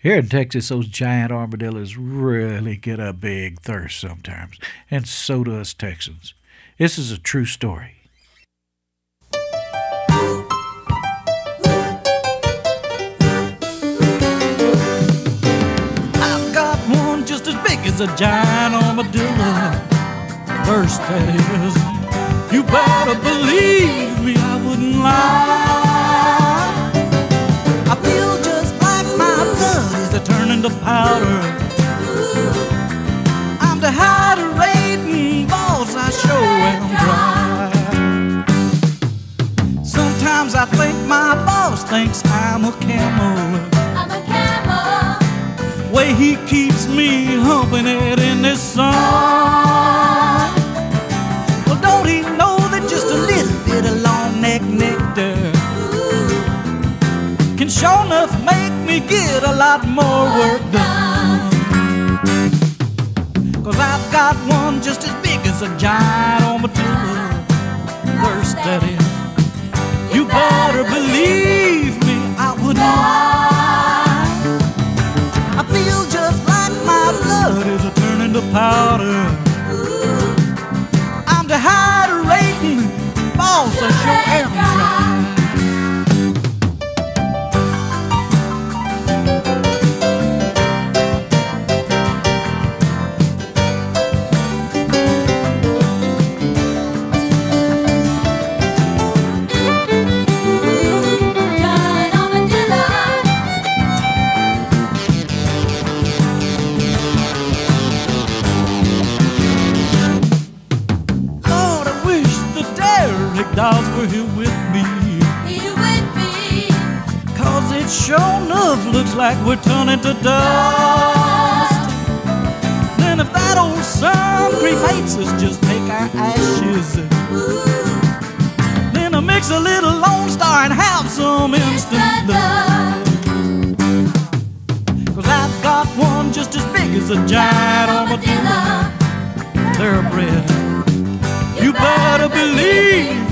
Here in Texas, those giant armadillos really get a big thirst sometimes, and so do us Texans. This is a true story. I've got one just as big as a giant armadillo. Thirst, that is. You better believe me, I wouldn't lie. I feel just like my blood is turning to powder. I'm dehydrating, boss, I sure am dry. Sometimes I think my boss thinks I'm a camel. I'm a camel. Way he keeps me humping it in this sun. Well, don't he know that just a little bit of long neck nectar can sure enough make me get a lot more work done. 'Cause I've got one just as big as a giant armadillo. Thirst, that is. You better believe me, I wouldn't lie. I feel just like my blood is turning to powder. I'm dehydrating, boss, I sure am trying. Dolls were here with me. Here with me. 'Cause it sure enough looks like we're turning to dust. Then if that old sun cremates us, just take our ashes. Then I mix a little Lone Star and have some instant love. 'Cause I've got one just as big as a giant armadillo. Thoroughbred. You better believe